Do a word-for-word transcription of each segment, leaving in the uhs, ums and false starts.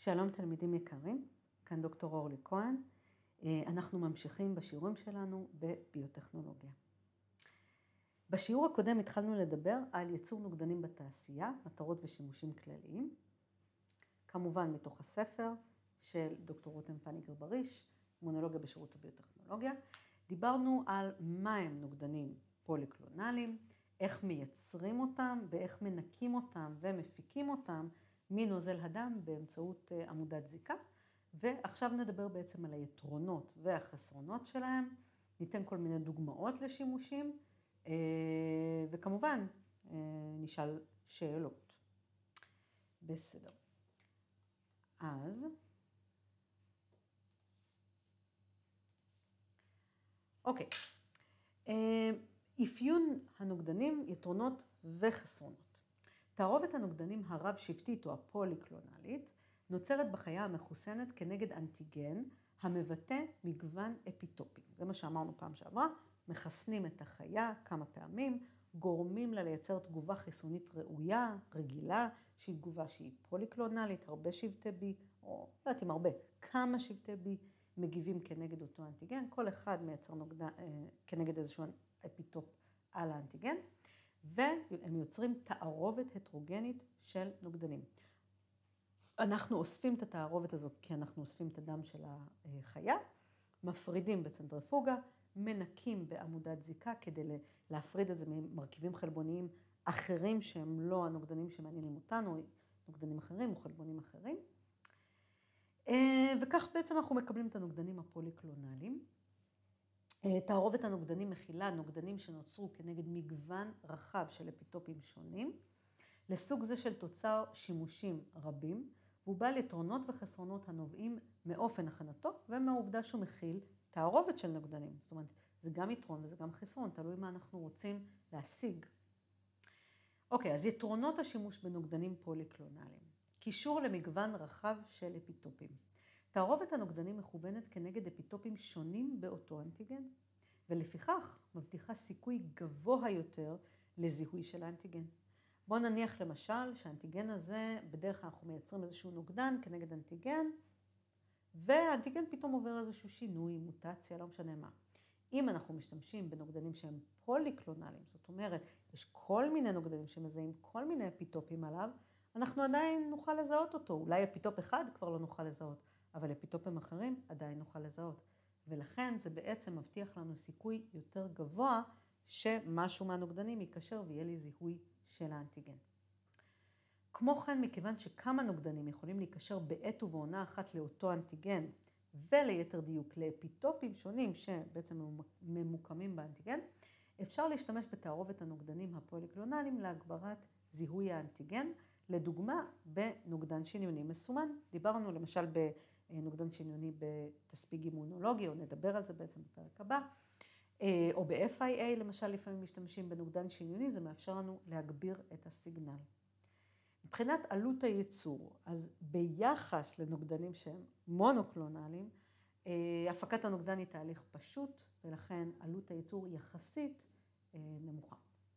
שלום תלמידים יקרים, כאן דוקטור אורלי כהן. אנחנו ממשיכים בשיעורים שלנו בביוטכנולוגיה. בשיעור הקודם התחלנו לדבר על ייצור נוגדנים בתעשייה, מטרות ושימושים כלליים. כמובן מתוך הספר של דוקטור רותם פניגר בריש, אימונולוגיה בשירות הביוטכנולוגיה. דיברנו על מה הם נוגדנים פוליקלונליים, איך מייצרים אותם ואיך מנקים אותם ומפיקים אותם מנוזל הדם באמצעות עמודת זיקה. ועכשיו נדבר בעצם על היתרונות והחסרונות שלהם. ניתן כל מיני דוגמאות לשימושים, וכמובן נשאל שאלות. בסדר. אז אוקיי. אפיון הנוגדנים, יתרונות וחסרונות. תערובת הנוגדנים הרב-שבטית או הפוליקלונלית נוצרת בחיה המחוסנת כנגד אנטיגן המבטא מגוון אפיטופים. זה מה שאמרנו פעם שעברה, מחסנים את החיה כמה פעמים, גורמים לה לייצר תגובה חיסונית ראויה, רגילה, שהיא תגובה שהיא פוליקלונלית, הרבה שבטי בי, או לא יודעת אם הרבה, כמה שבטי בי מגיבים כנגד אותו אנטיגן, כל אחד מייצר נוגדן כנגד איזשהו אפיטופ על האנטיגן, והם יוצרים תערובת הטרוגנית של נוגדנים. אנחנו אוספים את התערובת הזאת כי אנחנו אוספים את הדם של החיה, מפרידים בצנטריפוגה, מנקים בעמודת זיקה כדי להפריד את זה ממרכיבים חלבוניים אחרים שהם לא הנוגדנים שמעניינים אותנו, נוגדנים אחרים או חלבונים אחרים. וכך בעצם אנחנו מקבלים את הנוגדנים הפוליקלונליים. תערובת הנוגדנים מכילה נוגדנים שנוצרו כנגד מגוון רחב של אפיטופים שונים. לסוג זה של תוצר שימושים רבים, והוא בעל יתרונות וחסרונות הנובעים מאופן הכנתו ומהעובדה שהוא מכיל תערובת של נוגדנים. זאת אומרת, זה גם יתרון וזה גם חסרון, תלוי מה אנחנו רוצים להשיג. אוקיי, אז יתרונות השימוש בנוגדנים פוליקלונליים. קישור למגוון רחב של אפיטופים. תערובת הנוגדנים מכוונת כנגד אפיטופים שונים באותו אנטיגן, ולפיכך מבטיחה סיכוי גבוה יותר לזיהוי של האנטיגן. בואו נניח למשל שהאנטיגן הזה, בדרך כלל אנחנו מייצרים איזשהו נוגדן כנגד אנטיגן, והאנטיגן פתאום עובר איזשהו שינוי, מוטציה, לא משנה מה. אם אנחנו משתמשים בנוגדנים שהם פוליקלונליים, זאת אומרת, יש כל מיני נוגדנים שמזהים כל מיני אפיטופים עליו, אנחנו עדיין נוכל לזהות אותו. אולי אפיטופ אחד כבר לא נוכל לזהות, אבל אפיטופים אחרים עדיין נוכל לזהות. ולכן זה בעצם מבטיח לנו סיכוי יותר גבוה שמשהו מהנוגדנים יקשר ויהיה לי זיהוי של האנטיגן. כמו כן, מכיוון שכמה נוגדנים יכולים להיקשר בעת ובעונה אחת לאותו אנטיגן, וליתר דיוק לאפיטופים שונים שבעצם ממוקמים באנטיגן, אפשר להשתמש בתערובת הנוגדנים הפוליקלונליים להגברת זיהוי האנטיגן, לדוגמה בנוגדן שניוני מסומן. דיברנו למשל בנוגדן שניוני בתספיג אימונולוגי, או נדבר על זה בעצם בפרק הבא, או ב-אף איי איי למשל לפעמים משתמשים בנוגדן שניוני, זה מאפשר לנו להגביר את הסיגנל. מבחינת עלות הייצור, אז ביחס לנוגדנים שהם מונוקלונליים, הפקת הנוגדן היא תהליך פשוט, ולכן עלות הייצור יחסית נמוכה.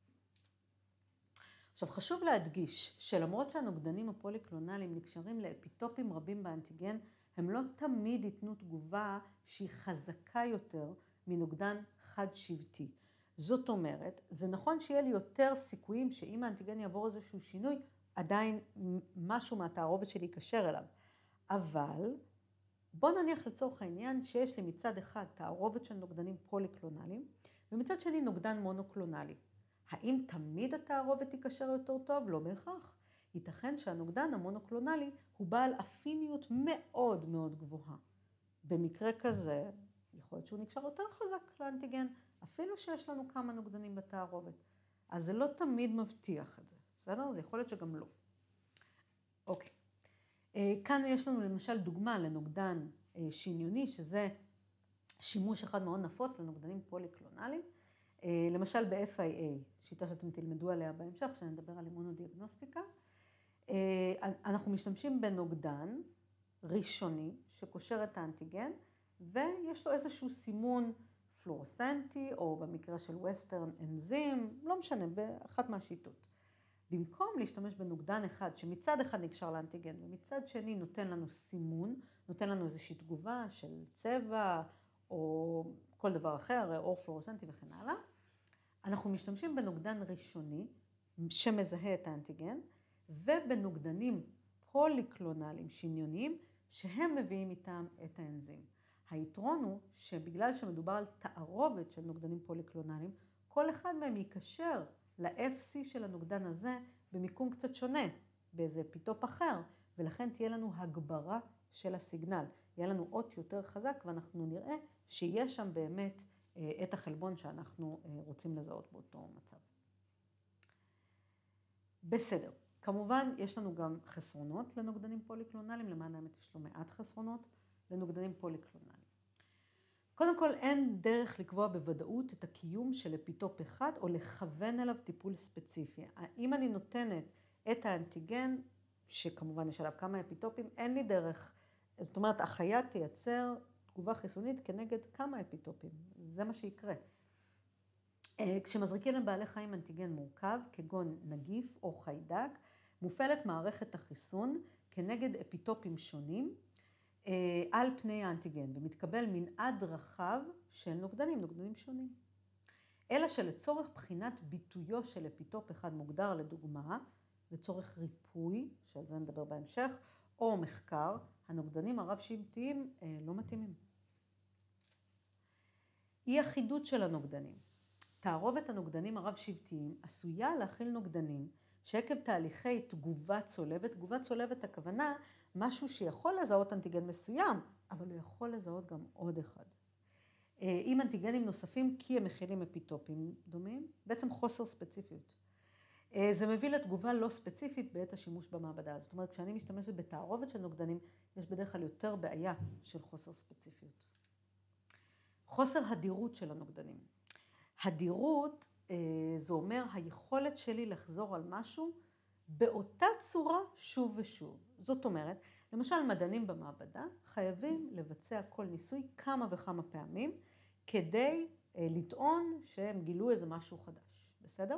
עכשיו חשוב להדגיש שלמרות שהנוגדנים הפוליקלונליים נקשרים לאפיטופים רבים באנטיגן, הם לא תמיד ייתנו תגובה שהיא חזקה יותר מנוגדן חד שבטי. זאת אומרת, זה נכון שיהיה לי יותר סיכויים שאם האנטיגן יעבור איזשהו שינוי, עדיין משהו מהתערובת שלי יקשר אליו. אבל בוא נניח לצורך העניין שיש לי מצד אחד תערובת של נוגדנים פוליקלונליים, ומצד שני נוגדן מונוקלונלי. האם תמיד התערובת יקשר יותר טוב? לא בהכרח. ייתכן שהנוגדן המונוקלונלי הוא בעל אפיניות מאוד מאוד גבוהה. במקרה כזה, יכול להיות שהוא נקשר יותר חזק לאנטיגן, אפילו שיש לנו כמה נוגדנים בתערובת. אז זה לא תמיד מבטיח את זה. בסדר? זה יכול להיות שגם לא. אוקיי. כאן יש לנו למשל דוגמה לנוגדן שניוני, שזה שימוש אחד מאוד נפוץ לנוגדנים פוליקלונליים. למשל ב-אף איי איי, שיטה שאתם תלמדו עליה בהמשך, כשנדבר על אימונודיאגנוסטיקה. אנחנו משתמשים בנוגדן ראשוני שקושר את האנטיגן, ויש לו איזשהו סימון פלורסנטי, או במקרה של ווסטרן אנזים, לא משנה, באחת מהשיטות. במקום להשתמש בנוגדן אחד שמצד אחד נקשר לאנטיגן ומצד שני נותן לנו סימון, נותן לנו איזושהי תגובה של צבע או כל דבר אחר, אור פלורסנטי וכן הלאה, אנחנו משתמשים בנוגדן ראשוני שמזהה את האנטיגן ובנוגדנים פוליקלונליים שניוניים שהם מביאים איתם את האנזים. היתרון הוא שבגלל שמדובר על תערובת של נוגדנים פוליקלונליים, כל אחד מהם יקשר ל-אף סי של הנוגדן הזה במיקום קצת שונה, באיזה פיטופ אחר, ולכן תהיה לנו הגברה של הסיגנל. יהיה לנו אות יותר חזק ואנחנו נראה שיש שם באמת את החלבון שאנחנו רוצים לזהות באותו מצב. בסדר. כמובן, יש לנו גם חסרונות לנוגדנים פוליקלונליים, למען האמת יש לו מעט חסרונות לנוגדנים פוליקלונליים. קודם כל, אין דרך לקבוע בוודאות את הקיום של אפיטופ אחד או לכוון אליו טיפול ספציפי. אם אני נותנת את האנטיגן, שכמובן יש עליו כמה אפיטופים, אין לי דרך. זאת אומרת, החיה תייצר תגובה חיסונית כנגד כמה אפיטופים. זה מה שיקרה. כשמזריקים לבעלי חיים אנטיגן מורכב, כגון נגיף או חיידק, מופעלת מערכת החיסון כנגד אפיטופים שונים על פני האנטיגן, ומתקבל מנעד רחב של נוגדנים, נוגדנים שונים. אלא שלצורך בחינת ביטויו של אפיטופ אחד מוגדר לדוגמה, לצורך ריפוי, שעל זה נדבר בהמשך, או מחקר, הנוגדנים הרב-שבטיים לא מתאימים. אי אחידות של הנוגדנים. תערובת הנוגדנים הרב-שבטיים עשויה להכיל נוגדנים שעקב תהליכי תגובה צולבת, תגובה צולבת הכוונה משהו שיכול לזהות אנטיגן מסוים, אבל הוא יכול לזהות גם עוד אחד. עם אנטיגנים נוספים כי הם מכילים אפיטופים דומים, בעצם חוסר ספציפיות. זה מביא לתגובה לא ספציפית בעת השימוש במעבדה. זאת אומרת, כשאני משתמשת בתערובת של נוגדנים, יש בדרך כלל יותר בעיה של חוסר ספציפיות. חוסר הדירות של הנוגדנים. הדירות, זה אומר היכולת שלי לחזור על משהו באותה צורה שוב ושוב. זאת אומרת, למשל מדענים במעבדה חייבים לבצע כל ניסוי כמה וכמה פעמים כדי לטעון שהם גילו איזה משהו חדש. בסדר?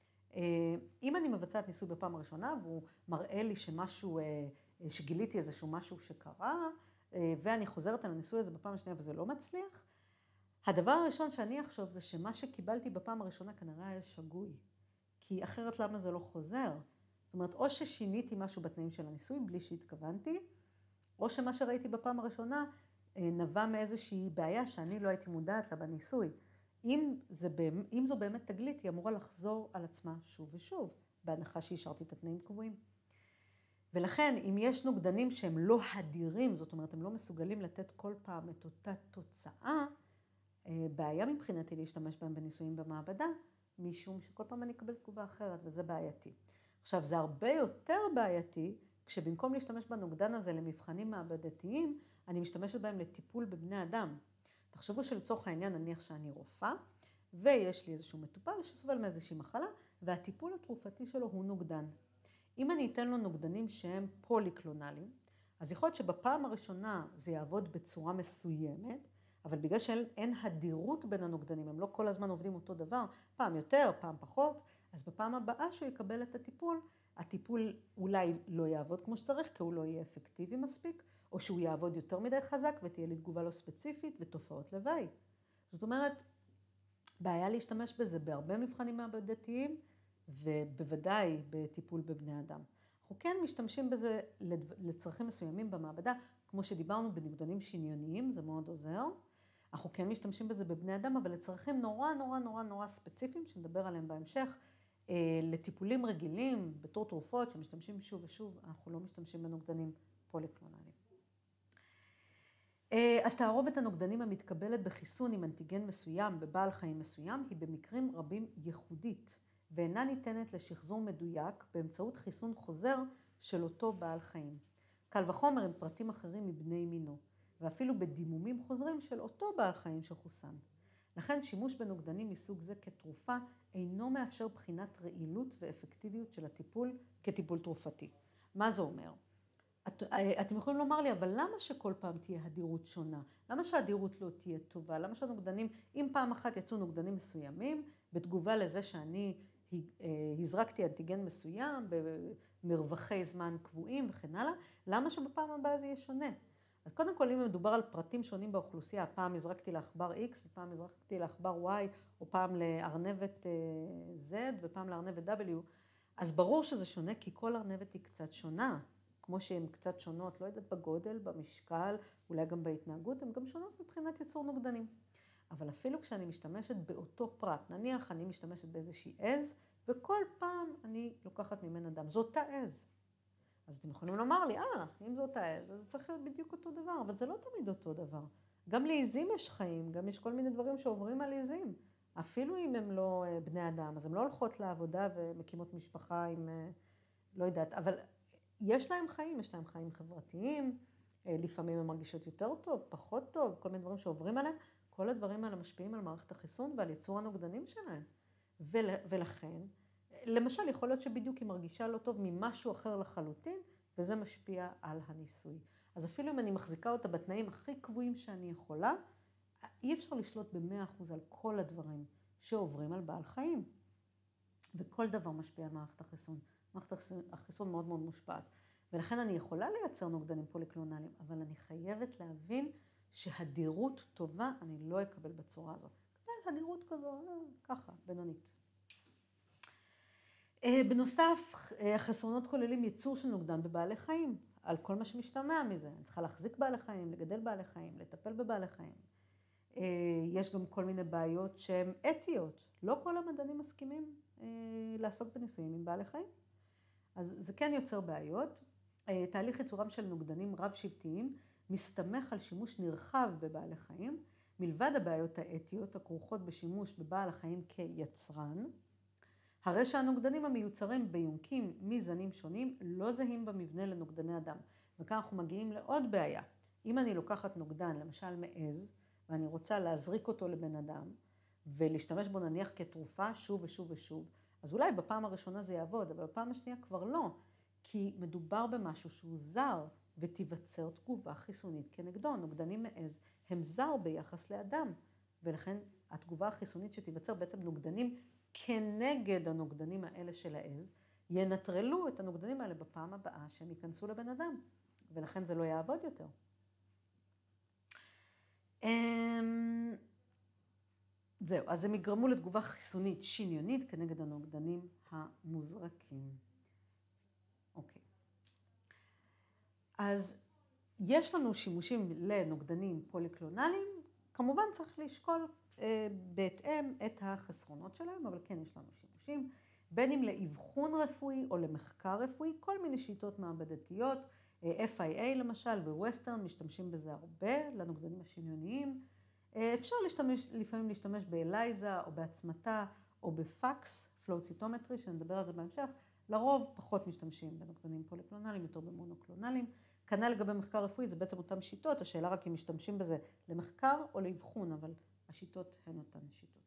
אם אני מבצעת ניסוי בפעם הראשונה והוא מראה לי שמשהו, שגיליתי איזשהו משהו שקרה, ואני חוזרת על הניסוי הזה בפעם השנייה וזה לא מצליח, הדבר הראשון שאני אחשוב זה שמה שקיבלתי בפעם הראשונה כנראה היה שגוי, כי אחרת למה זה לא חוזר? זאת אומרת, או ששיניתי משהו בתנאים של הניסוי בלי שהתכוונתי, או שמה שראיתי בפעם הראשונה נבע מאיזושהי בעיה שאני לא הייתי מודעת לה בניסוי. אם, זה, אם זו באמת תגלית, היא אמורה לחזור על עצמה שוב ושוב, בהנחה שהשארתי את התנאים קבועים. ולכן, אם יש נוגדנים שהם לא הדירים, זאת אומרת, הם לא מסוגלים לתת כל פעם את אותה תוצאה, בעיה מבחינתי להשתמש בהם בניסויים במעבדה, משום שכל פעם אני אקבל תגובה אחרת, וזה בעייתי. עכשיו, זה הרבה יותר בעייתי, כשבמקום להשתמש בנוגדן הזה למבחנים מעבדתיים, אני משתמשת בהם לטיפול בבני אדם. תחשבו שלצורך העניין, נניח שאני רופאה, ויש לי איזשהו מטופל שסובל מאיזושהי מחלה, והטיפול התרופתי שלו הוא נוגדן. אם אני אתן לו נוגדנים שהם פוליקלונליים, אז יכול להיות שבפעם הראשונה זה יעבוד בצורה מסוימת, אבל בגלל שאין הדירות בין הנוגדנים, הם לא כל הזמן עובדים אותו דבר, פעם יותר, פעם פחות, אז בפעם הבאה שהוא יקבל את הטיפול, הטיפול אולי לא יעבוד כמו שצריך, כי הוא לא יהיה אפקטיבי מספיק, או שהוא יעבוד יותר מדי חזק ותהיה לי תגובה לא ספציפית ותופעות לוואי. זאת אומרת, בעיה להשתמש בזה בהרבה מבחנים מעבדתיים, ובוודאי בטיפול בבני אדם. אנחנו כן משתמשים בזה לצרכים מסוימים במעבדה, כמו שדיברנו בנוגדנים שניוניים, זה מאוד עוזר. אנחנו כן משתמשים בזה בבני אדם, אבל לצרכים נורא נורא נורא נורא ספציפיים, שנדבר עליהם בהמשך, לטיפולים רגילים, בתור תרופות שמשתמשים שוב ושוב, אנחנו לא משתמשים בנוגדנים פוליקלונליים. אז תערובת הנוגדנים המתקבלת בחיסון עם אנטיגן מסוים בבעל חיים מסוים, היא במקרים רבים ייחודית, ואינה ניתנת לשחזור מדויק באמצעות חיסון חוזר של אותו בעל חיים. קל וחומר עם פרטים אחרים מבני מינו, ואפילו בדימומים חוזרים של אותו בעל חיים שחוסן. לכן שימוש בנוגדנים מסוג זה כתרופה אינו מאפשר בחינת רעילות ואפקטיביות של הטיפול כטיפול תרופתי. מה זה אומר? את, אתם יכולים לומר לי, אבל למה שכל פעם תהיה הדירות שונה? למה שהדירות לא תהיה טובה? למה שהנוגדנים, אם פעם אחת יצאו נוגדנים מסוימים, בתגובה לזה שאני הזרקתי אנטיגן מסוים במרווחי זמן קבועים וכן הלאה, למה שבפעם הבאה זה יהיה שונה? אז קודם כל, אם מדובר על פרטים שונים באוכלוסייה, פעם הזרקתי לעכבר X ופעם הזרקתי לעכבר Y, או פעם לארנבת Z ופעם לארנבת W, אז ברור שזה שונה, כי כל ארנבת היא קצת שונה. כמו שהן קצת שונות, לא יודעת, בגודל, במשקל, אולי גם בהתנהגות, הן גם שונות מבחינת יצור נוגדנים. אבל אפילו כשאני משתמשת באותו פרט, נניח אני משתמשת באיזושהי עז, וכל פעם אני לוקחת ממנה דם. זו אותה עז. אז אתם יכולים לומר לי, אה, אם זו אותה עז, אז זה צריך להיות בדיוק אותו דבר, אבל זה לא תמיד אותו דבר. גם לעזים יש חיים, גם יש כל מיני דברים שעוברים על עזים. אפילו אם הם לא בני אדם, אז הן לא הולכות לעבודה ומקימות משפחה עם, לא יודעת, אבל יש להם חיים, יש להם חיים חברתיים, לפעמים הן מרגישות יותר טוב, פחות טוב, כל מיני דברים שעוברים עליהם, כל הדברים האלה משפיעים על מערכת החיסון ועל יצור הנוגדנים שלהם. ולכן, למשל, יכול להיות שבדיוק היא מרגישה לא טוב ממשהו אחר לחלוטין, וזה משפיע על הניסוי. אז אפילו אם אני מחזיקה אותה בתנאים הכי קבועים שאני יכולה, אי אפשר לשלוט ב-מאה אחוז על כל הדברים שעוברים על בעל חיים. וכל דבר משפיע על מערכת החיסון. מערכת החיסון מאוד מאוד מושפעת. ולכן אני יכולה לייצר נוגדנים פוליקלונליים, אבל אני חייבת להבין שהדירות טובה אני לא אקבל בצורה הזו. הדירות כזו, ככה, בינונית. בנוסף, החסרונות כוללים ייצור של נוגדן בבעלי חיים, על כל מה שמשתמע מזה. אני צריכה להחזיק בעלי חיים, לגדל בעלי חיים, לטפל בבעלי חיים. יש גם כל מיני בעיות שהן אתיות. לא כל המדענים מסכימים לעסוק בניסויים עם בעלי חיים. אז זה כן יוצר בעיות. תהליך ייצורם של נוגדנים רב-שבטיים מסתמך על שימוש נרחב בבעלי חיים, מלבד הבעיות האתיות הכרוכות בשימוש בבעל החיים כיצרן. הרי שהנוגדנים המיוצרים ביונקים מזנים שונים לא זהים במבנה לנוגדני אדם. וכאן אנחנו מגיעים לעוד בעיה. אם אני לוקחת נוגדן, למשל מעז, ואני רוצה להזריק אותו לבן אדם, ולהשתמש בו נניח כתרופה שוב ושוב ושוב, אז אולי בפעם הראשונה זה יעבוד, אבל בפעם השנייה כבר לא, כי מדובר במשהו שהוא זר, ותיווצר תגובה חיסונית כנגדו. נוגדנים מעז הם זר ביחס לאדם, ולכן התגובה החיסונית שתיווצר בעצם נוגדנים כנגד הנוגדנים האלה של העז, ינטרלו את הנוגדנים האלה בפעם הבאה שהם ייכנסו לבן אדם, ולכן זה לא יעבוד יותר. זהו, אז הם יגרמו לתגובה חיסונית שניונית כנגד הנוגדנים המוזרקים. אוקיי. אז יש לנו שימושים לנוגדנים פוליקלונליים, כמובן צריך לשקול אה, בהתאם את החסרונות שלהם, אבל כן יש לנו שימושים, בין אם לאבחון רפואי או למחקר רפואי, כל מיני שיטות מעבדתיות, אה, אף איי איי למשל וווסטרן משתמשים בזה הרבה, לנוגדנים השניוניים. אה, אפשר להשתמש, לפעמים להשתמש באלייזה או בעצמתה או בפקס, פלואוציטומטרי, שנדבר על זה בהמשך, לרוב פחות משתמשים בנוגדנים פוליקלונליים, יותר במונוקלונליים. כנ"ל לגבי מחקר רפואי, זה בעצם אותן שיטות, השאלה רק אם משתמשים בזה למחקר או לאבחון, אבל השיטות הן אותן שיטות.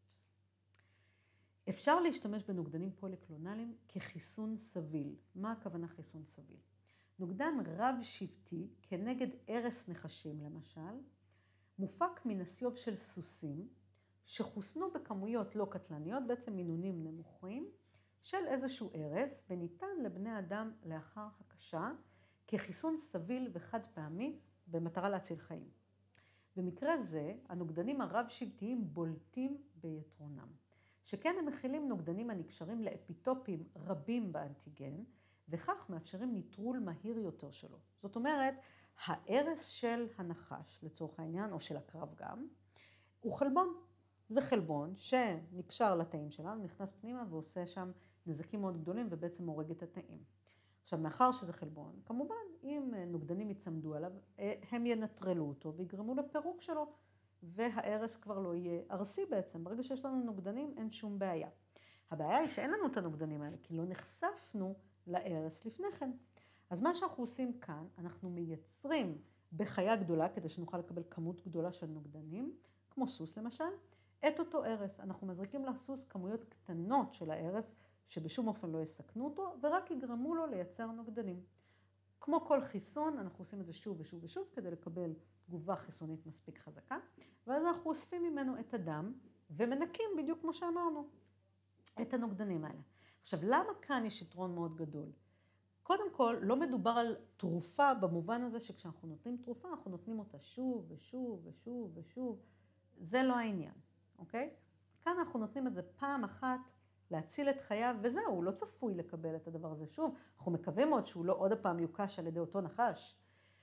אפשר להשתמש בנוגדנים פוליקלונליים כחיסון סביל. מה הכוונה חיסון סביל? נוגדן רב-שבטי כנגד ערש נחשים למשל, מופק מנסיוב של סוסים, שחוסנו בכמויות לא קטלניות, בעצם מינונים נמוכים, של איזשהו ערש, וניתן לבני אדם לאחר הקשה, כחיסון סביל וחד פעמי במטרה להציל חיים. במקרה זה, הנוגדנים הרב-שבטיים בולטים ביתרונם, שכן הם מכילים נוגדנים הנקשרים לאפיטופים רבים באנטיגן, וכך מאפשרים ניטרול מהיר יותר שלו. זאת אומרת, הערש של הנחש, לצורך העניין, או של הקרב גם, הוא חלבון. זה חלבון שנקשר לתאים שלנו, נכנס פנימה ועושה שם נזקים מאוד גדולים ובעצם הורג את התאים. עכשיו, מאחר שזה חלבון, כמובן, אם נוגדנים יצמדו עליו, הם ינטרלו אותו ויגרמו לפירוק שלו, והערש כבר לא יהיה ארסי בעצם. ברגע שיש לנו נוגדנים, אין שום בעיה. הבעיה היא שאין לנו את הנוגדנים האלה, כי לא נחשפנו לערש לפני כן. אז מה שאנחנו עושים כאן, אנחנו מייצרים בחיה גדולה, כדי שנוכל לקבל כמות גדולה של נוגדנים, כמו סוס למשל, את אותו ערש. אנחנו מזריקים לסוס כמויות קטנות של הערש, שבשום אופן לא יסכנו אותו, ורק יגרמו לו לייצר נוגדנים. כמו כל חיסון, אנחנו עושים את זה שוב ושוב ושוב, כדי לקבל תגובה חיסונית מספיק חזקה, ואז אנחנו אוספים ממנו את הדם, ומנקים בדיוק כמו שאמרנו, את הנוגדנים האלה. עכשיו, למה כאן יש יתרון מאוד גדול? קודם כל, לא מדובר על תרופה במובן הזה שכשאנחנו נותנים תרופה, אנחנו נותנים אותה שוב ושוב ושוב ושוב. זה לא העניין, אוקיי? כאן אנחנו נותנים את זה פעם אחת להציל את חייו, וזהו, הוא לא צפוי לקבל את הדבר הזה שוב. אנחנו מקווים מאוד שהוא לא עוד הפעם יוקש על ידי אותו נחש.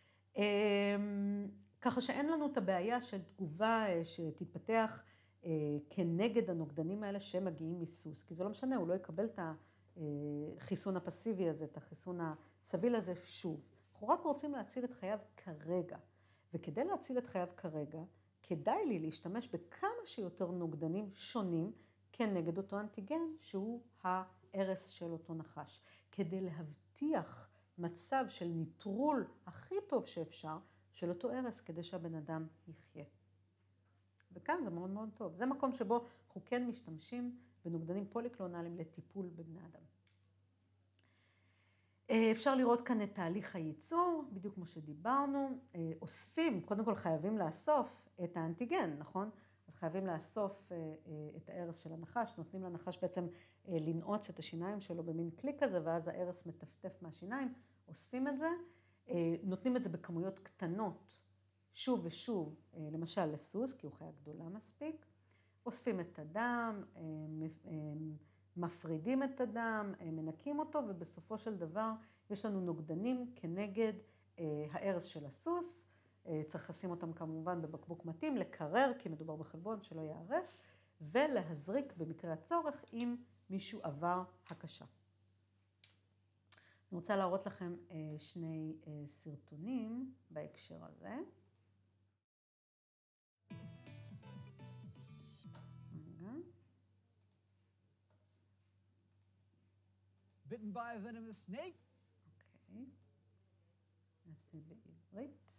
ככה שאין לנו את הבעיה של תגובה שתתפתח כנגד הנוגדנים האלה שמגיעים מסוס, כי זה לא משנה, הוא לא יקבל את החיסון הפסיבי הזה, את החיסון הסביל הזה שוב. אנחנו רק רוצים להציל את חייו כרגע, וכדי להציל את חייו כרגע, כדאי לי להשתמש בכמה שיותר נוגדנים שונים כנגד אותו אנטיגן, שהוא הערס של אותו נחש, כדי להבטיח מצב של ניטרול הכי טוב שאפשר של אותו ערס, כדי שהבן אדם יחיה. וכאן זה מאוד מאוד טוב. זה מקום שבו אנחנו כן משתמשים בנוגדנים פוליקלונליים לטיפול בבני אדם. אפשר לראות כאן את תהליך הייצור, בדיוק כמו שדיברנו. אוספים, קודם כל חייבים לאסוף את האנטיגן, נכון? אז חייבים לאסוף את הערס של הנחש, נותנים לנחש בעצם לנעוץ את השיניים שלו במין כלי כזה, ואז הערס מטפטף מהשיניים, אוספים את זה, נותנים את זה בכמויות קטנות, שוב ושוב, למשל לסוס, כי הוא חיה גדולה מספיק, אוספים את הדם, מפרידים את הדם, מנקים אותו, ובסופו של דבר יש לנו נוגדנים כנגד הערס של הסוס. צריך לשים אותם כמובן בבקבוק מתאים, לקרר, כי מדובר בחלבון שלא יערס, ולהזריק במקרה הצורך אם מישהו עבר הקשה. אני רוצה להראות לכם שני סרטונים בהקשר הזה. רגע. Bitten by a venomous snake? אוקיי. נעשה בעברית.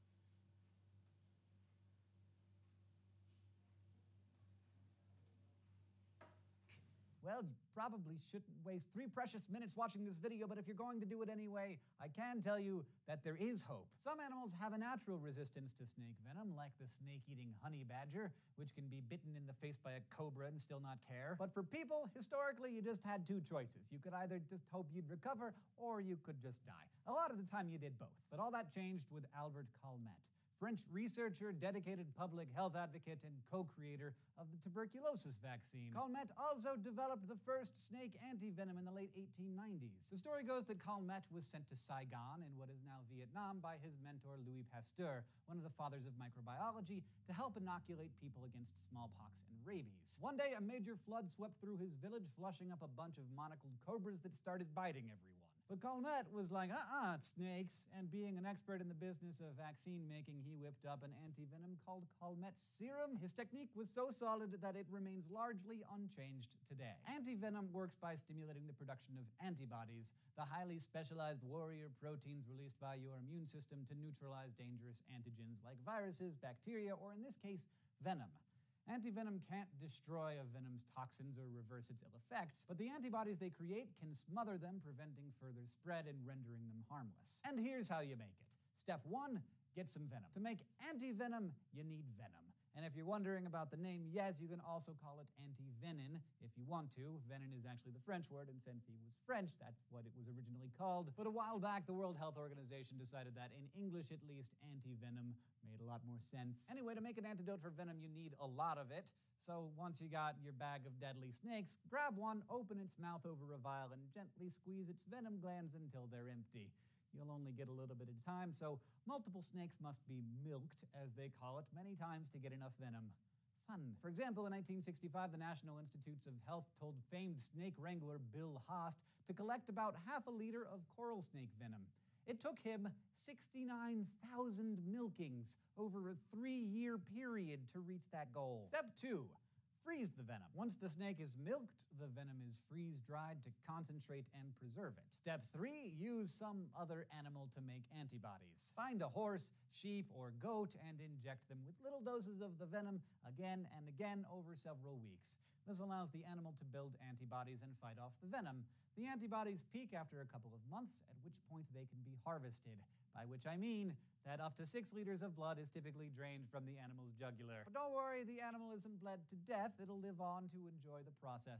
Well, you probably shouldn't waste three precious minutes watching this video, but if you're going to do it anyway, I can tell you that there is hope. Some animals have a natural resistance to snake venom, like the snake-eating honey badger, which can be bitten in the face by a cobra and still not care. But for people, historically, you just had two choices. You could either just hope you'd recover, or you could just die. A lot of the time you did both, but all that changed with Albert Calmette, French researcher, dedicated public health advocate, and co-creator of the tuberculosis vaccine. Calmette also developed the first snake antivenom in the late eighteen nineties. The story goes that Calmette was sent to Saigon in what is now Vietnam by his mentor Louis Pasteur, one of the fathers of microbiology, to help inoculate people against smallpox and rabies. One day, a major flood swept through his village, flushing up a bunch of monocled cobras that started biting everyone. But Calmette was like, uh-uh, snakes, and being an expert in the business of vaccine making, he whipped up an antivenom called Calmette Serum. His technique was so solid that it remains largely unchanged today. Antivenom works by stimulating the production of antibodies, the highly specialized warrior proteins released by your immune system to neutralize dangerous antigens like viruses, bacteria, or in this case, venom. Antivenom can't destroy a venom's toxins or reverse its ill effects, but the antibodies they create can smother them, preventing further spread and rendering them harmless. And here's how you make it. Step one, get some venom. To make antivenom, you need venom. And if you're wondering about the name, yes, you can also call it antivenin if you want to. Venin is actually the French word, and since he was French, that's what it was originally called. But a while back, the World Health Organization decided that, in English at least, antivenom made a lot more sense. Anyway, to make an antidote for venom, you need a lot of it. So once you got your bag of deadly snakes, grab one, open its mouth over a vial, and gently squeeze its venom glands until they're empty. You'll only get a little bit at a time, so multiple snakes must be milked, as they call it, many times to get enough venom. Fun. For example, in nineteen sixty-five, the National Institutes of Health told famed snake wrangler Bill Haast to collect about half a liter of coral snake venom. It took him sixty-nine thousand milkings over a three-year period to reach that goal. Step two. Freeze the venom. Once the snake is milked, the venom is freeze-dried to concentrate and preserve it. Step three, use some other animal to make antibodies. Find a horse, sheep, or goat and inject them with little doses of the venom again and again over several weeks. This allows the animal to build antibodies and fight off the venom. The antibodies peak after a couple of months, at which point they can be harvested, by which I mean that up to six liters of blood is typically drained from the animal's jugular. But don't worry, the animal isn't bled to death. It'll live on to enjoy the process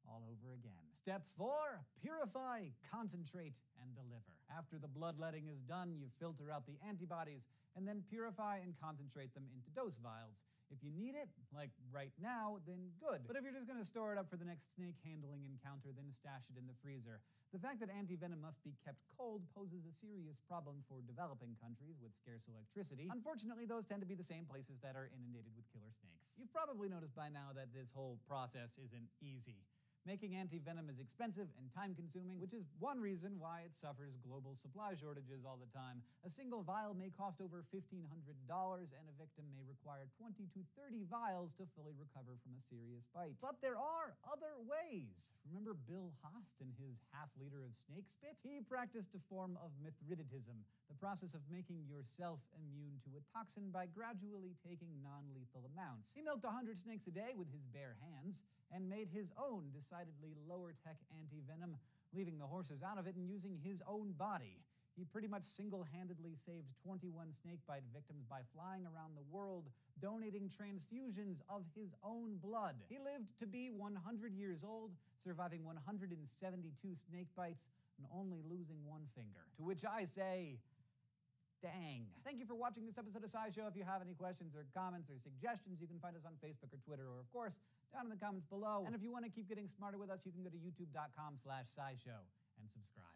all over again. Step four, purify, concentrate, and deliver. After the bloodletting is done, you filter out the antibodies and then purify and concentrate them into dose vials. If you need it, like right now, then good. But if you're just going to store it up for the next snake handling encounter, then stash it in the freezer. The fact that antivenom must be kept cold poses a serious problem for developing countries with scarce electricity. Unfortunately, those tend to be the same places that are inundated with killer snakes. You've probably noticed by now that this whole process isn't easy. Making antivenom is expensive and time-consuming, which is one reason why it suffers global supply shortages all the time. A single vial may cost over fifteen hundred dollars, and a victim may require twenty to thirty vials to fully recover from a serious bite. But there are other ways. Remember Bill Haast and his half-liter of snake spit? He practiced a form of mithridatism, the process of making yourself immune to a toxin by gradually taking non-lethal amounts. He milked one hundred snakes a day with his bare hands and made his own decidedly lower-tech antivenom, leaving the horses out of it and using his own body. He pretty much single-handedly saved twenty-one snakebite victims by flying around the world, donating transfusions of his own blood. He lived to be one hundred years old, surviving one hundred seventy-two snakebites and only losing one finger. To which I say, dang. Thank you for watching this episode of SciShow. If you have any questions or comments or suggestions, you can find us on Facebook or Twitter, or of course, down in the comments below. And if you want to keep getting smarter with us, you can go to youtube.com slash SciShow and subscribe.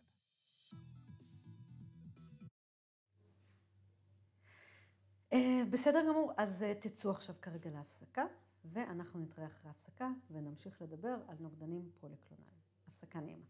בסדר גמור, אז תצאו עכשיו כרגע להפסקה, ואנחנו נתראה אחרי ההפסקה ונמשיך לדבר על נוגדנים פוליקלונליים. הפסקה נעימה.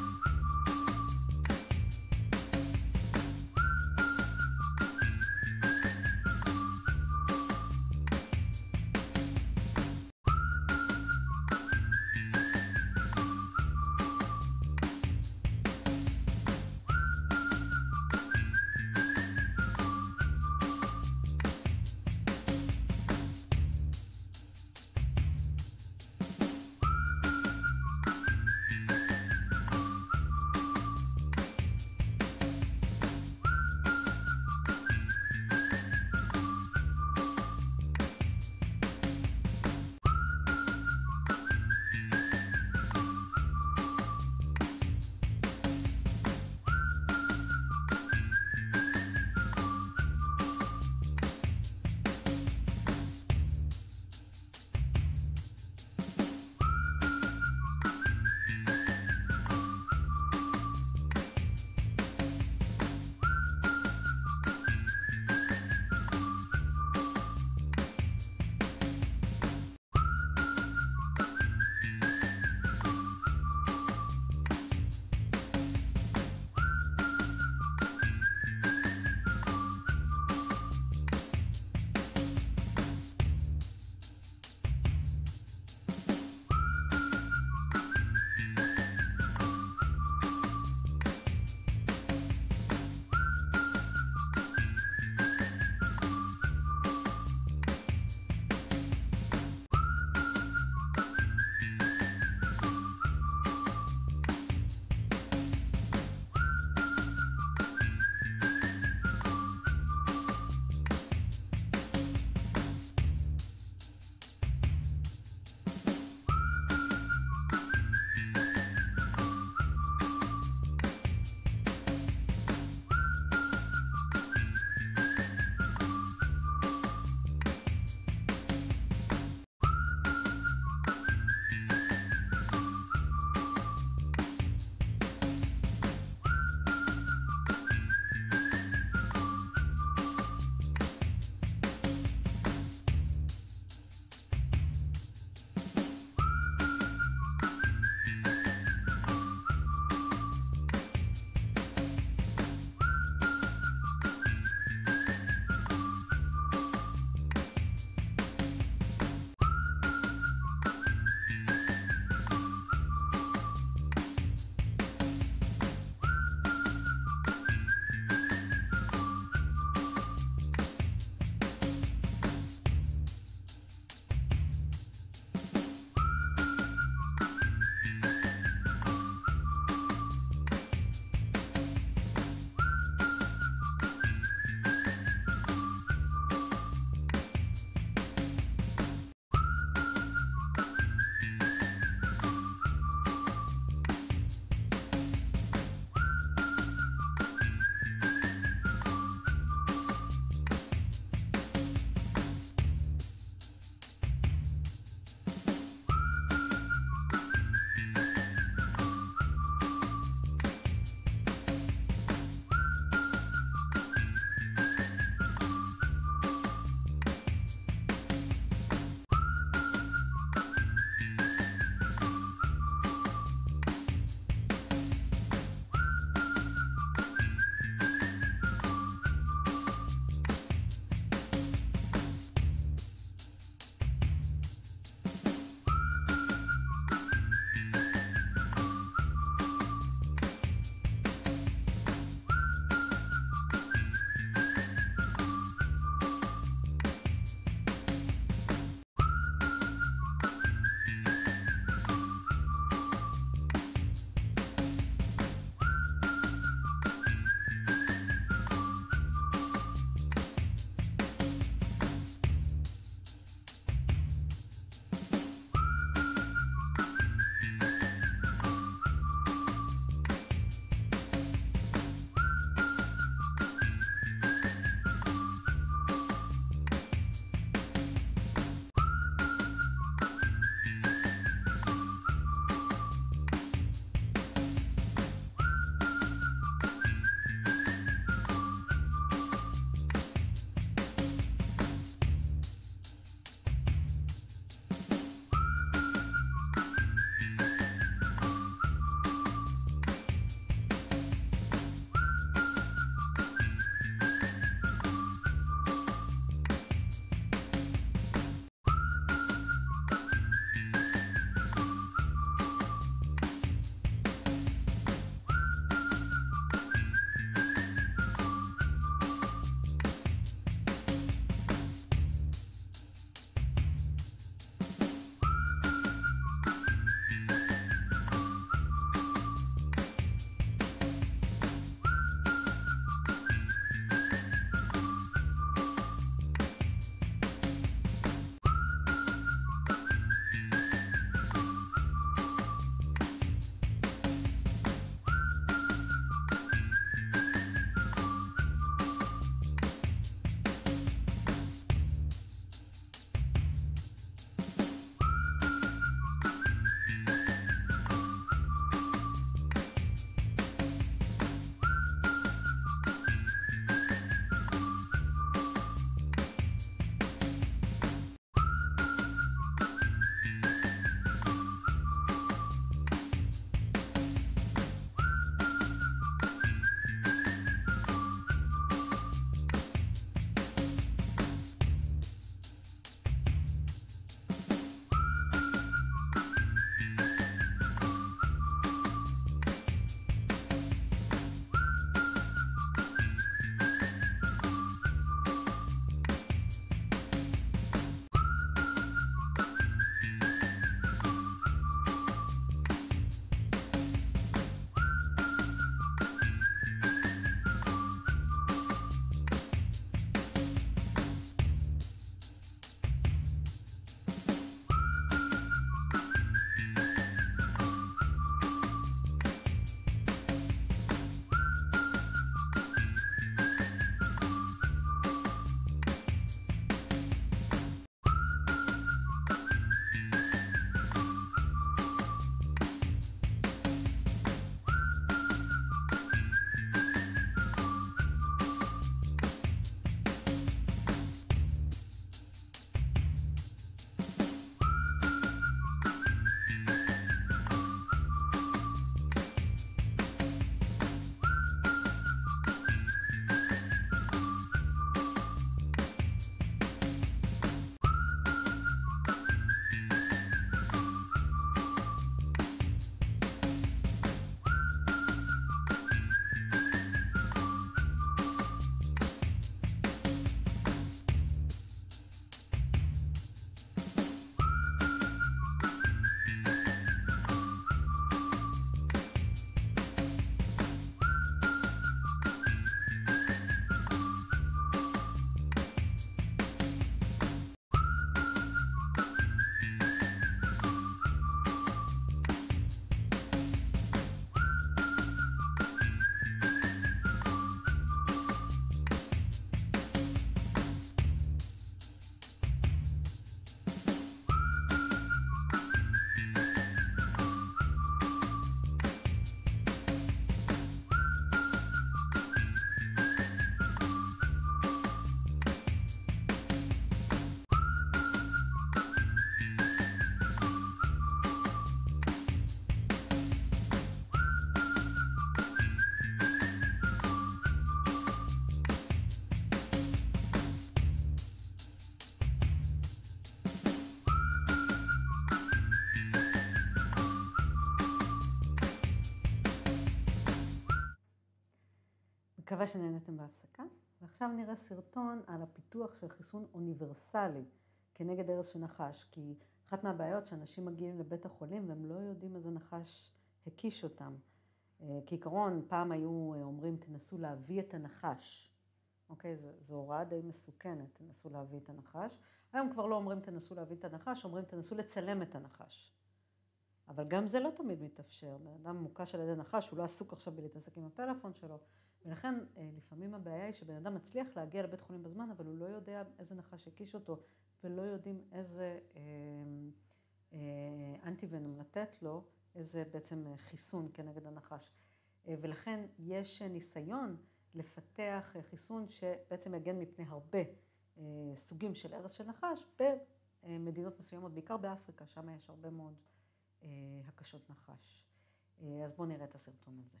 מקווה שנהנתם בהפסקה, ועכשיו נראה סרטון על הפיתוח של חיסון אוניברסלי כנגד ארס של נחש, כי אחת מהבעיות שאנשים מגיעים לבית החולים והם לא יודעים איזה נחש הקיש אותם. כעיקרון, פעם היו אומרים תנסו להביא את הנחש. אוקיי, זו, זו הוראה די מסוכנת, תנסו להביא את הנחש. היום כבר לא אומרים תנסו להביא את הנחש, אומרים תנסו לצלם את הנחש. אבל גם זה לא תמיד מתאפשר. בן אדם מוקש על ידי נחש, הוא לא עסוק עכשיו בלהתעסק עם הפלאפון שלו. ולכן לפעמים הבעיה היא שבן אדם מצליח להגיע לבית חולים בזמן, אבל הוא לא יודע איזה נחש הקיש אותו, ולא יודעים איזה אה, אה, אנטיוונום לתת לו, איזה בעצם חיסון כנגד הנחש. אה, ולכן יש ניסיון לפתח חיסון שבעצם יגן מפני הרבה אה, סוגים של ארס של נחש במדינות מסוימות, בעיקר באפריקה, שם יש הרבה מאוד אה, הקשות נחש. אה, אז בואו נראה את הסרטון הזה.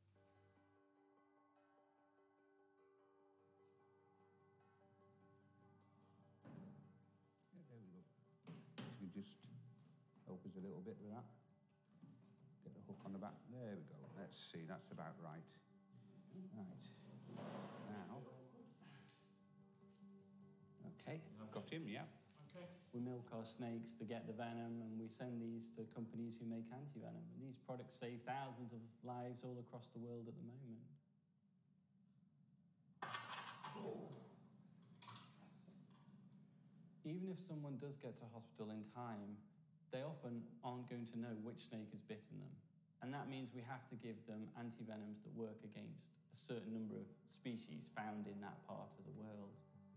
Just help us a little bit with that. Get the hook on the back. There we go. Let's see. That's about right. Right. Now. Okay. Got him, yeah. Okay. We milk our snakes to get the venom, and we send these to companies who make anti-venom. And these products save thousands of lives all across the world at the moment. Even if someone does get to hospital in time, they often aren't going to know which snake has bitten them. And that means we have to give them antivenoms that work against a certain number of species found in that part of the world.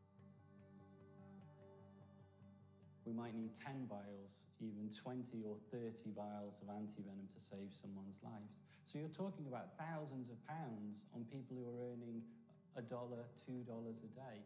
We might need ten vials, even twenty or thirty vials of antivenom to save someone's lives. So you're talking about thousands of pounds on people who are earning a dollar, two dollars a day.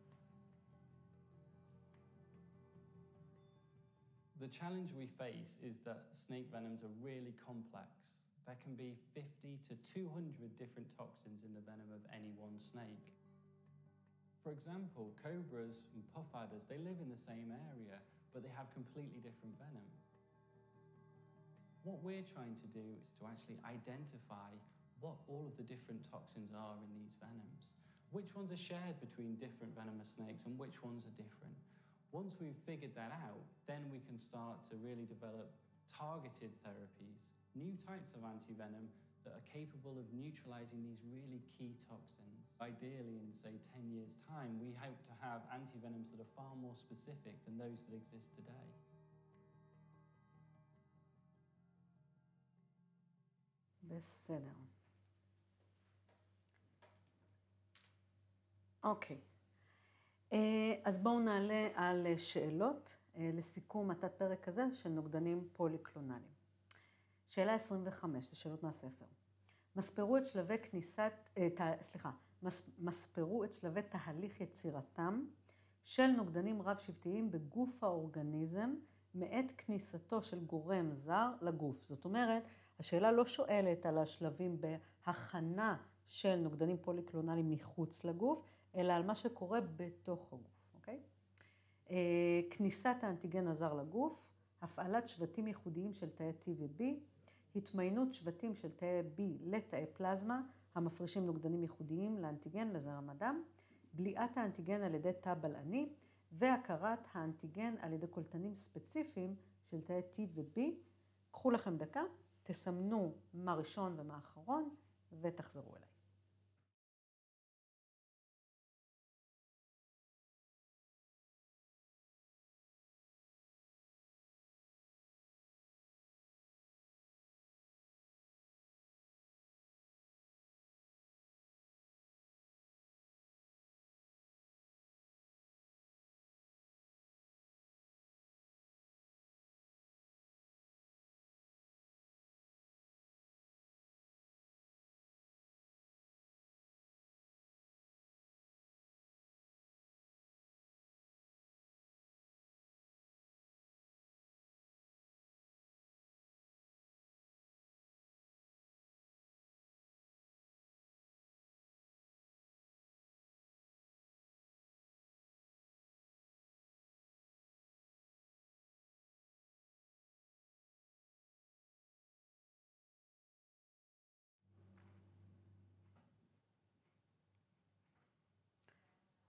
The challenge we face is that snake venoms are really complex. There can be fifty to two hundred different toxins in the venom of any one snake. For example, cobras and puff adders, they live in the same area, but they have completely different venom. What we're trying to do is to actually identify what all of the different toxins are in these venoms. Which ones are shared between different venomous snakes and which ones are different. Once we've figured that out, then we can start to really develop targeted therapies, new types of antivenom that are capable of neutralizing these really key toxins. Ideally, in say ten years' time, we hope to have antivenoms that are far more specific than those that exist today. בסדר. אוקיי. אז בואו נעלה על שאלות לסיכום התת פרק הזה של נוגדנים פוליקלונליים. שאלה עשרים וחמש, זה שאלות מהספר. מספרו את שלבי כניסת, סליחה, מספרו את שלבי תהליך יצירתם של נוגדנים רב-שבטיים בגוף האורגניזם מעת כניסתו של גורם זר לגוף. זאת אומרת, השאלה לא שואלת על השלבים בהכנה של נוגדנים פוליקלונליים מחוץ לגוף, אלא על מה שקורה בתוך הגוף, אוקיי? כניסת האנטיגן הזר לגוף, הפעלת שבטים ייחודיים של תאי T ו-B, התמיינות שבטים של תאי B לתאי פלזמה, המפרישים נוגדנים ייחודיים לאנטיגן לזרם הדם, בליעת האנטיגן על ידי תא בלעני, והכרת האנטיגן על ידי קולטנים ספציפיים של תאי T ו-B. קחו לכם דקה, תסמנו מה ראשון ומה אחרון, ותחזרו אליי.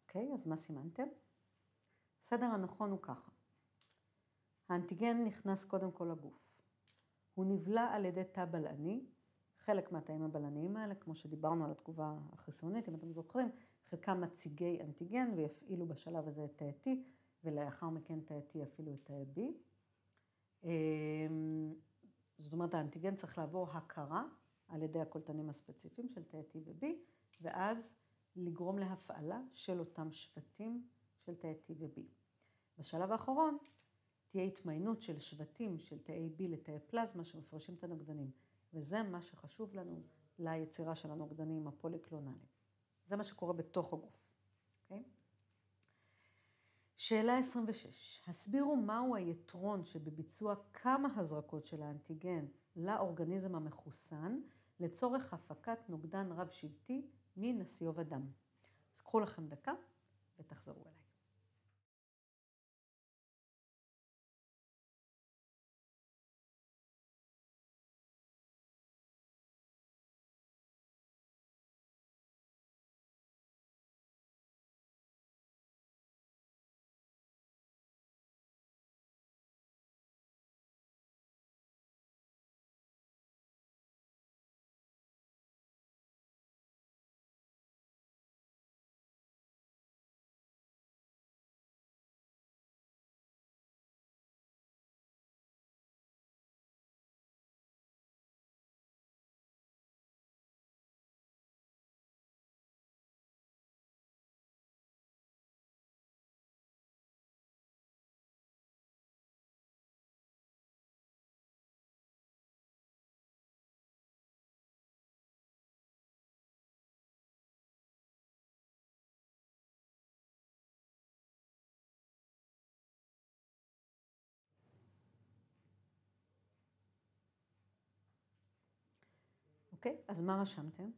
אוקיי, אז מה סימנתם? הסדר הנכון הוא ככה. האנטיגן נכנס קודם כל לגוף. הוא נבלע על ידי תא בלעני, חלק מהתאים הבלעניים האלה, כמו שדיברנו על התגובה החיסונית, אם אתם זוכרים, חלקם מציגי אנטיגן ויפעילו בשלב הזה את תא T, ולאחר מכן תא T יפעילו את תא B. זאת אומרת, האנטיגן צריך לעבור הכרה על ידי הקולטנים הספציפיים של תא T ו-B, ואז לגרום להפעלה של אותם שבטים של תא T ו-B. בשלב האחרון תהיה התמיינות של שבטים של תאי B לתאי פלזמה שמפרשים את הנוגדנים, וזה מה שחשוב לנו ליצירה של הנוגדנים הפוליקלונליים. זה מה שקורה בתוך הגוף. Okay? שאלה עשרים ושש, הסבירו מהו היתרון שבביצוע כמה הזרקות של האנטיגן לאורגניזם המחוסן לצורך הפקת נוגדן רב שבטי מנסיוב הדם. אז קחו לכם דקה ותחזרו אליי. אוקיי, אז מה רשמתם?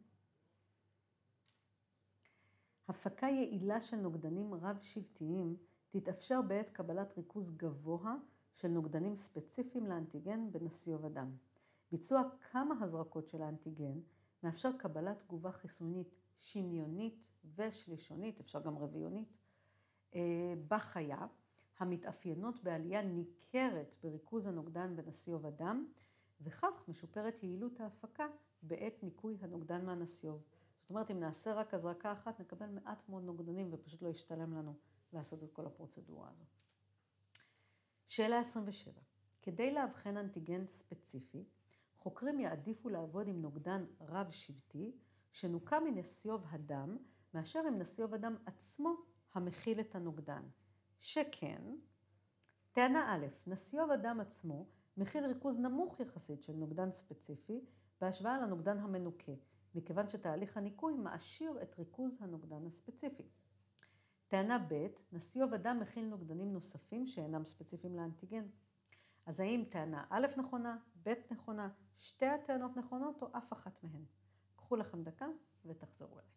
הפקה יעילה של נוגדנים רב-שבטיים תתאפשר בעת קבלת ריכוז גבוה של נוגדנים ספציפיים לאנטיגן בנסיוב הדם. ביצוע כמה הזרקות של האנטיגן מאפשר קבלת תגובה חיסונית שניונית ושלישונית, אפשר גם רביונית, בחיה, המתאפיינות בעלייה ניכרת בריכוז הנוגדן בנסיוב הדם, וכך משופרת יעילות ההפקה בעת ניקוי הנוגדן מהנסיוב. זאת אומרת, אם נעשה רק הזרקה אחת, נקבל מעט מאוד נוגדנים ופשוט לא ישתלם לנו לעשות את כל הפרוצדורה הזו. שאלה עשרים ושבע. כדי לאבחן אנטיגן ספציפי, חוקרים יעדיפו לעבוד עם נוגדן רב-שבטי שנוקה מנסיוב הדם, מאשר עם נסיוב הדם עצמו המכיל את הנוגדן. שכן, טענה א', נסיוב הדם עצמו מכיל ריכוז נמוך יחסית של נוגדן ספציפי בהשוואה לנוגדן המנוקה, מכיוון שתהליך הניקוי מעשיר את ריכוז הנוגדן הספציפי. טענה ב', נסיוב הדם מכיל נוגדנים נוספים שאינם ספציפיים לאנטיגן. אז האם טענה א' נכונה, ב' נכונה, שתי הטענות נכונות או אף אחת מהן? קחו לכם דקה ותחזרו אליי.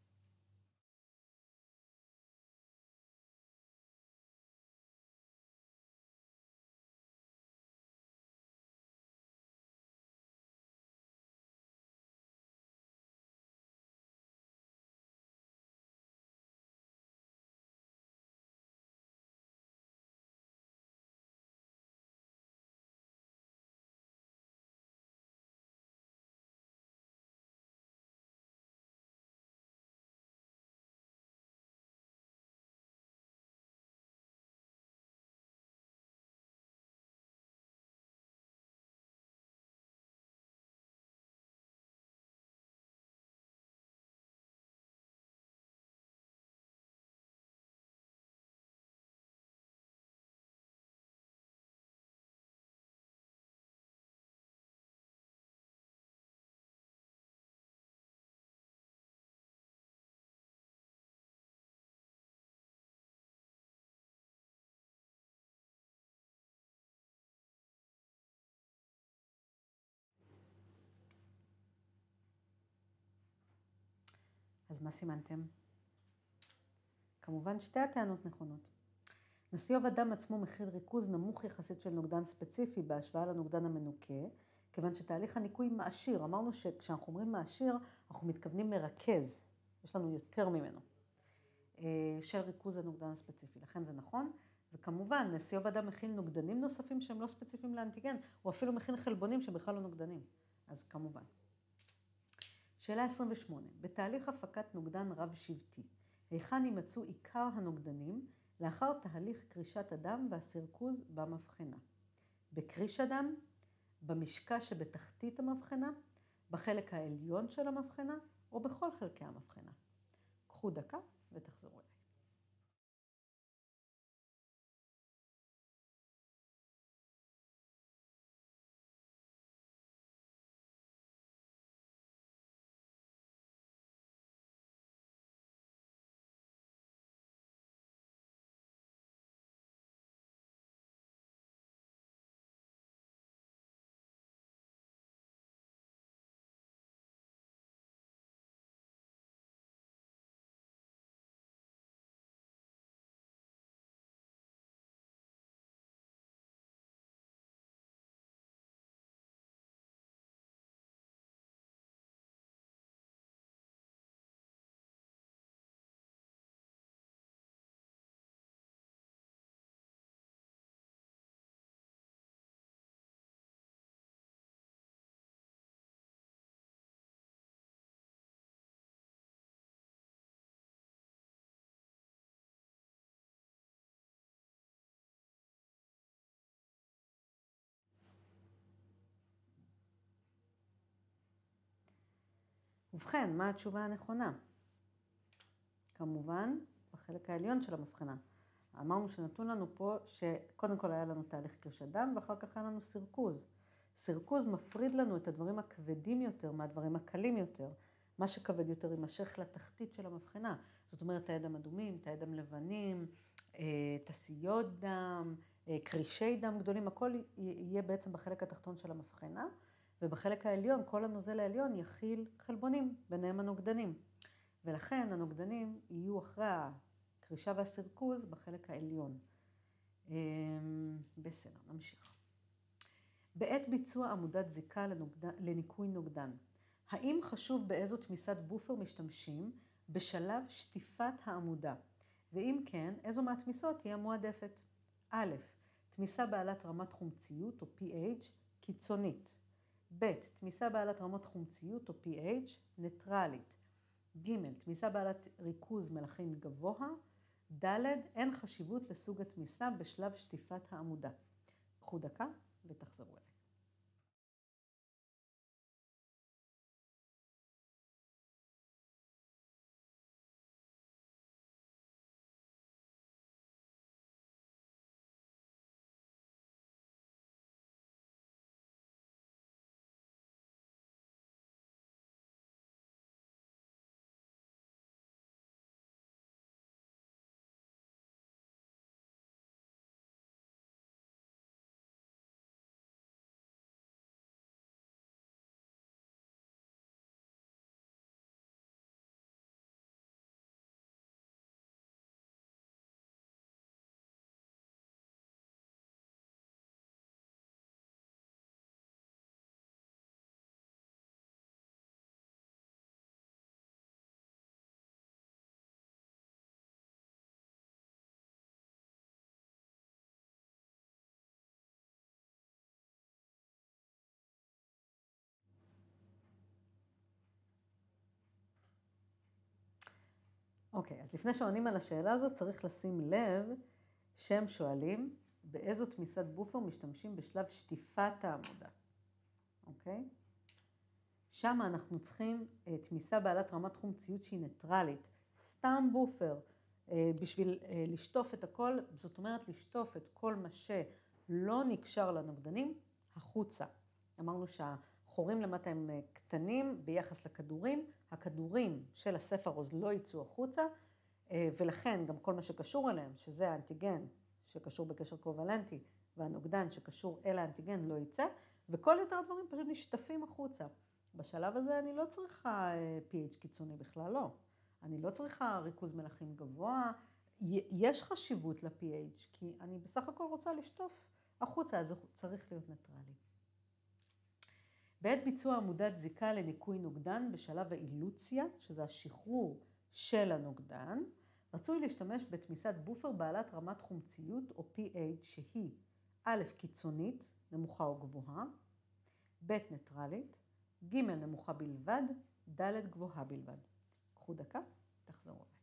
אז מה סימנתם? כמובן שתי הטענות נכונות. נסיוב הדם עצמו מכיל ריכוז נמוך יחסית של נוגדן ספציפי בהשוואה לנוגדן המנוקה, כיוון שתהליך הניקוי מעשיר. אמרנו שכשאנחנו אומרים מעשיר, אנחנו מתכוונים מרכז. יש לנו יותר ממנו. של ריכוז הנוגדן הספציפי. לכן זה נכון. וכמובן, נסיוב אדם מכיל נוגדנים נוספים שהם לא ספציפיים לאנטיגן, או אפילו מכיל חלבונים שבכלל לא נוגדנים. אז כמובן. שאלה עשרים ושמונה. בתהליך הפקת נוגדן רב-שבטי, היכן יימצאו עיקר הנוגדנים לאחר תהליך קרישת הדם והסירקוז במבחנה? בקריש הדם, במשקע שבתחתית המבחנה, בחלק העליון של המבחנה, או בכל חלקי המבחנה. קחו דקה ותחזרו אליי. ובכן, מה התשובה הנכונה? כמובן, בחלק העליון של המבחנה. אמרנו שנתון לנו פה שקודם כל היה לנו תהליך קרישת דם, ואחר כך היה לנו סירקוז. סירקוז מפריד לנו את הדברים הכבדים יותר מהדברים הקלים יותר. מה שכבד יותר יימשך לתחתית של המבחנה. זאת אומרת, תאי דם אדומים, תאי דם לבנים, תסיות דם, קרישי דם גדולים, הכל יהיה בעצם בחלק התחתון של המבחנה. ובחלק העליון, כל הנוזל העליון יכיל חלבונים, ביניהם הנוגדנים. ולכן הנוגדנים יהיו אחרי הקרישה והסירקוז בחלק העליון. בסדר, נמשיך. בעת ביצוע עמודת זיקה לנוגדן, לניקוי נוגדן, האם חשוב באיזו תמיסת בופר משתמשים בשלב שטיפת העמודה? ואם כן, איזו מהתמיסות תהיה מועדפת? א', תמיסה בעלת רמת חומציות או פי אייץ' קיצונית. ב', תמיסה בעלת רמות חומציות או פי אייץ' ניטרלית. ג', תמיסה בעלת ריכוז מלחים גבוה. ד', אין חשיבות לסוג התמיסה בשלב שטיפת העמודה. קחו דקה ותחזרו אליי. אוקיי, אז לפני שעונים על השאלה הזאת, צריך לשים לב שהם שואלים באיזו תמיסת בופר משתמשים בשלב שטיפת העמודה. אוקיי? שם אנחנו צריכים תמיסה בעלת רמת חומציות שהיא ניטרלית. סתם בופר בשביל לשטוף את הכל, זאת אומרת לשטוף את כל מה שלא נקשר לנוגדנים החוצה. אמרנו שהחורים למטה הם קטנים ביחס לכדורים, הכדורים של הספרוז לא יצאו החוצה, ולכן גם כל מה שקשור אליהם, שזה האנטיגן שקשור בקשר קובלנטי, והנוגדן שקשור אל האנטיגן לא יצא, וכל יתר הדברים פשוט נשטפים החוצה. בשלב הזה אני לא צריכה פי אייץ' קיצוני בכלל, לא. אני לא צריכה ריכוז מלחים גבוה, יש חשיבות ל-פי אייץ', כי אני בסך הכל רוצה לשטוף החוצה, אז זה צריך להיות ניטרלי. בעת ביצוע עמודת זיקה לניקוי נוגדן בשלב האילוציה, שזה השחרור של הנוגדן, רצוי להשתמש בתמיסת בופר בעלת רמת חומציות או פי אייץ' שהיא א' קיצונית, נמוכה או גבוהה, ב' ניטרלית, ג' נמוכה בלבד, ד' גבוהה בלבד. קחו דקה, תחזרו אליי.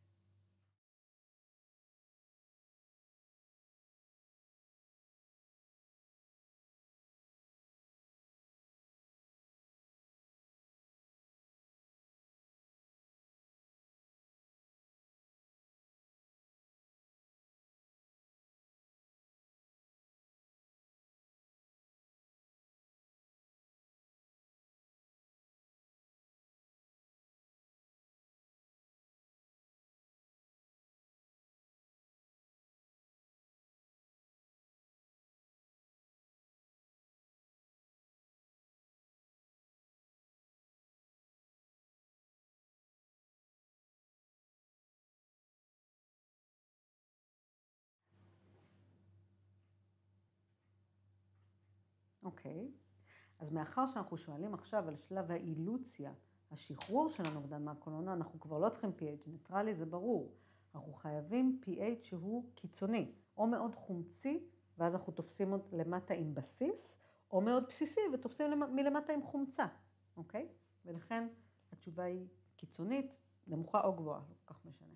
אוקיי, אז מאחר שאנחנו שואלים עכשיו על שלב האילוציה, השחרור של הנוגדן מהקולונן, אנחנו כבר לא צריכים פי אייץ' ניטרלי, זה ברור. אנחנו חייבים פי אייץ' שהוא קיצוני, או מאוד חומצי, ואז אנחנו תופסים עוד למטה עם בסיס, או מאוד בסיסי ותופסים מלמטה עם חומצה, אוקיי? ולכן התשובה היא קיצונית, נמוכה או גבוהה, לא כל כך משנה.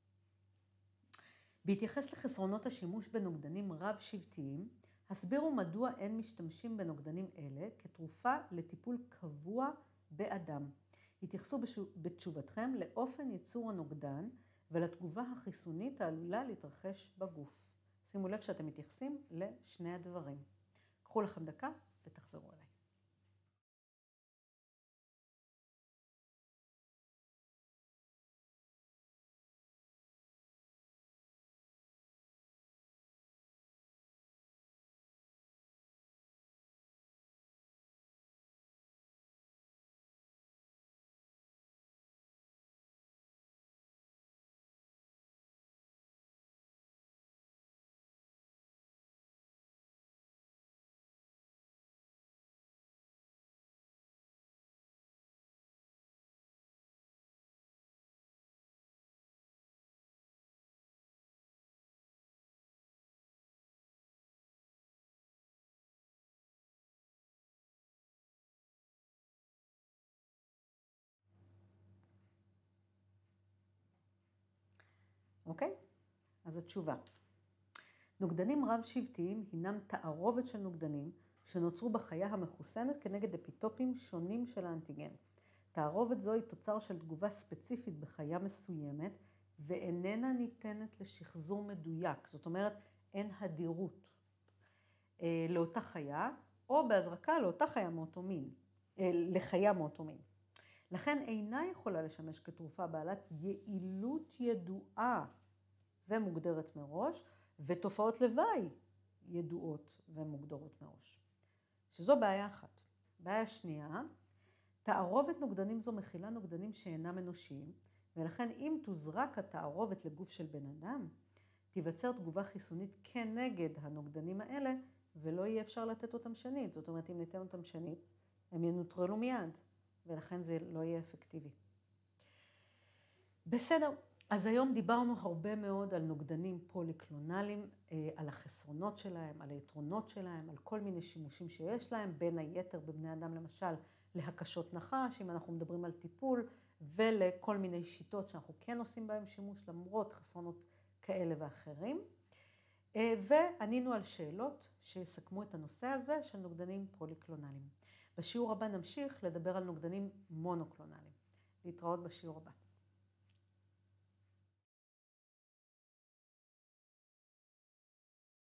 בהתייחס לחסרונות השימוש בנוגדנים רב-שבטיים, הסבירו מדוע אין משתמשים בנוגדנים אלה כתרופה לטיפול קבוע באדם. התייחסו בתשובתכם לאופן ייצור הנוגדן ולתגובה החיסונית העלולה להתרחש בגוף. שימו לב שאתם מתייחסים לשני הדברים. קחו לכם דקה ותחזרו אליי. אוקיי? אז התשובה. נוגדנים רב-שבטיים הינם תערובת של נוגדנים שנוצרו בחיה המחוסנת כנגד אפיטופים שונים של האנטיגן. תערובת זו היא תוצר של תגובה ספציפית בחיה מסוימת ואיננה ניתנת לשחזור מדויק. זאת אומרת, אין הדירות לאותה חיה או בהזרקה לאותה חיה מאותו מין, לחיה מאותו מין. לכן אינה יכולה לשמש כתרופה בעלת יעילות ידועה ומוגדרת מראש, ותופעות לוואי ידועות ומוגדרות מראש. שזו בעיה אחת. בעיה שנייה, תערובת נוגדנים זו מכילה נוגדנים שאינם אנושיים, ולכן אם תוזרק התערובת לגוף של בן אדם, תיווצר תגובה חיסונית כנגד הנוגדנים האלה, ולא יהיה אפשר לתת אותם שנית. זאת אומרת, אם ניתן אותם שנית, הם ינוטרלו מיד. ולכן זה לא יהיה אפקטיבי. בסדר, אז היום דיברנו הרבה מאוד על נוגדנים פוליקלונליים, על החסרונות שלהם, על היתרונות שלהם, על כל מיני שימושים שיש להם, בין היתר בבני אדם למשל להקשות נחש, אם אנחנו מדברים על טיפול, ולכל מיני שיטות שאנחנו כן עושים בהם שימוש, למרות חסרונות כאלה ואחרים. וענינו על שאלות שיסכמו את הנושא הזה של נוגדנים פוליקלונליים. בשיעור הבא נמשיך לדבר על נוגדנים מונוקלונליים. להתראות בשיעור הבא.